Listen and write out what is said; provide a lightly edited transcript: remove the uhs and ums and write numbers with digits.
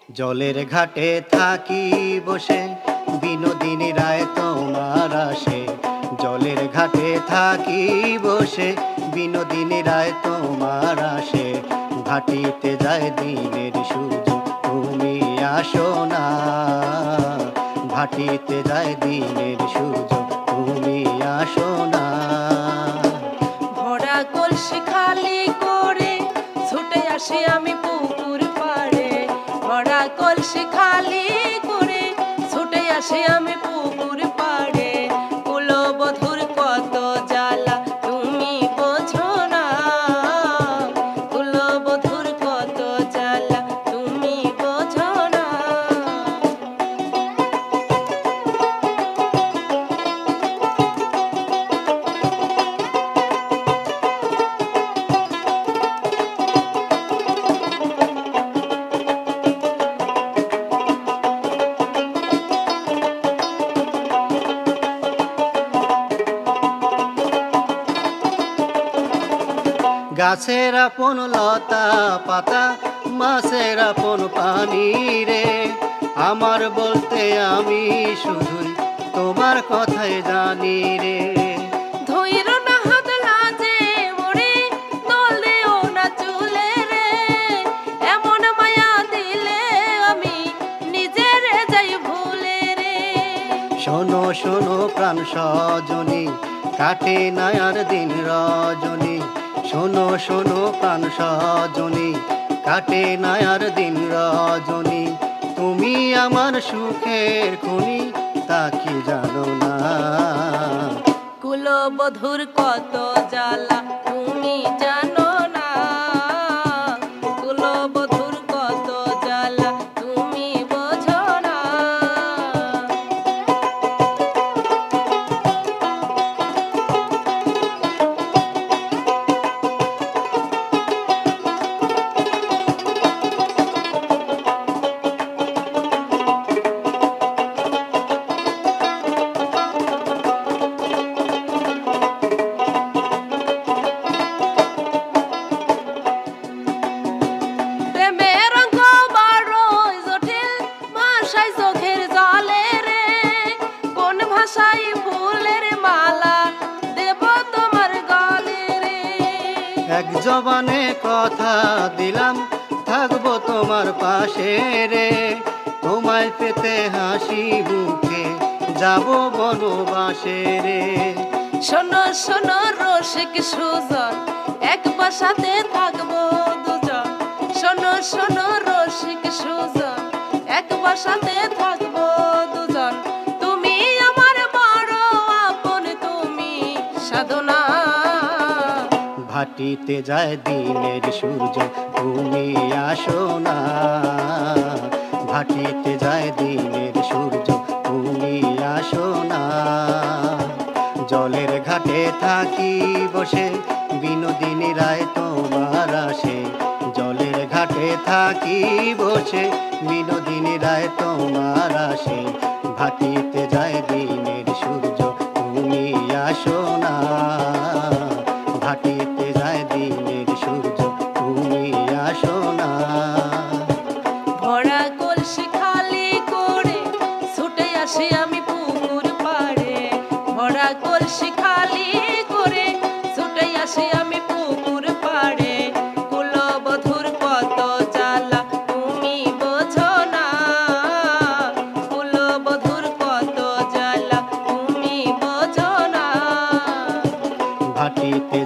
জলের ঘাটে থাকি বসে, বিনোদিনী রায় তোমার আসে। জলের ঘাটে থাকি বসে, বিনোদিনী রায় তোমার আসে। ঘাটিতে যায় দিনের সূর্য, তুমি আসো না। ঘাটিতে যায় দিনের সূর্য, তুমি আসো না। ভরা কলসি খালি করে ছুটে আসি আমি পুকুর পাড়ে। ভরা কলসি খালি করে ছুটে আসি আমি পুকুর পাড়ে। কুলবধূর কত জ্বালা তুমি বোঝো না। কুলবধূর কত জ্বালা তুমি বোঝো না। গাছের আপন লতা পাতা, মাছের আপন পানি রে। আমার বলতে আমি শুধুই তোমার কথাই জানি রে। ধৈর না হাত লাজে মোরে, দোল দেও না চুলে রে। এমন মায়া দিলে আমি নিজের যাই ভুলে রে। শোনো শোনো প্রাণ সজনী, কাটে না আর দিন রজনী। শোনো শোনো প্রাণ সজনী, কাটে না আর দিন রজনী। তুমি আমার সুখের খনি, তা কি জানো না। কুলবধূর কত জ্বালা তুমি জানো না। কুলবধূর কত জ্বালা তুমি বোঝো না। প্রেমের রঙ বড়ই জটিল, ভাষায় চোখের জলে রে। কোন ভাষায় ফুলের মালা দেব তোমার গলে রে। এক জবানে কথা দিলাম, থাকবো তোমার পাশে রে। তোমায় পেতে হাসি মুখে, যাব বনবাসে রে। শোনো শোনো রসিক সুজন, এক বাসাতে থাকবো দুজন। শোনো শোনো রসিক সুজন, এক বাসাতে থাকবো দুজন। তুমি আমার বড় আপন, তুমি সাধনা। ভাটিতে যায় দিনের সূর্য, তুমি আসো না। ভাটিতে যায় দিনের সূর্য, তুমি আসো না। জলের ঘাটে থাকি বসে, বিনোদিনী রায় তোমার আসে। জলের ঘাটে থাকি বসে, বিনোদিনী রায় তোমার আসে। ভাটিতে যায় দিনের সূর্য, তুমি আসো না। ভাটিতে যায় দিনের সূর্য, তুমি আসো না। ভরা কলসি খালি করে ছুটে আসি আমি পুকুর পাড়ে। ভরা কলসি খালি করে ছুটে আসি আমি পুকুর পাড়ে। কুলবধূর কত জ্বালা তুমি বোঝো না। কুলবধূর কত জ্বালা তুমি বোঝো না। ভাটিতে